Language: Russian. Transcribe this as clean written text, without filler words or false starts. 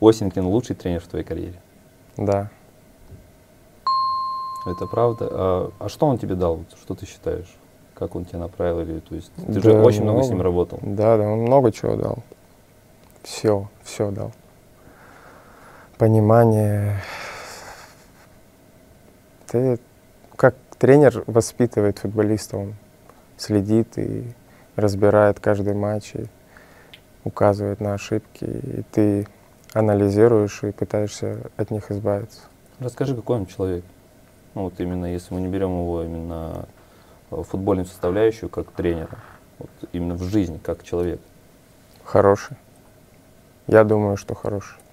Осенькин лучший тренер в твоей карьере? Да. Это правда. А что он тебе дал? Что ты считаешь? Как он тебя направил? Или, то есть, ты Да, же очень много с ним работал. Да, он много чего дал. Все дал. Понимание. Ты, как тренер воспитывает футболиста, он следит и разбирает каждый матч, и указывает на ошибки, и ты анализируешь и пытаешься от них избавиться. Расскажи, какой он человек? Ну, вот именно, если мы не берем его именно футбольную составляющую, как тренера, вот именно в жизни, как человек. Хороший. Я думаю, что хороший.